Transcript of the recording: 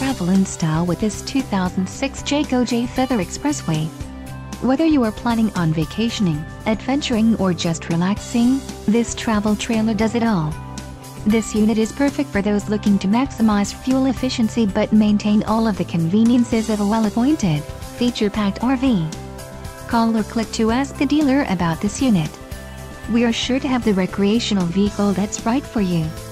travel in style with this 2006 Jayco Jay Feather Expressway. Whether you are planning on vacationing, adventuring or just relaxing, this travel trailer does it all. This unit is perfect for those looking to maximize fuel efficiency but maintain all of the conveniences of a well-appointed, feature-packed RV. Call or click to ask the dealer about this unit. We are sure to have the recreational vehicle that's right for you.